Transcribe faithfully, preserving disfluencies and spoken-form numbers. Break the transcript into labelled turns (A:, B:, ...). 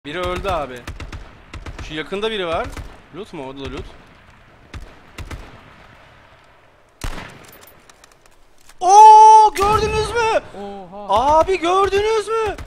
A: Biri öldü abi. Şu yakında biri var. Loot mu? O da loot. Oo, gördünüz mü?
B: Oha.
A: Abi gördünüz mü?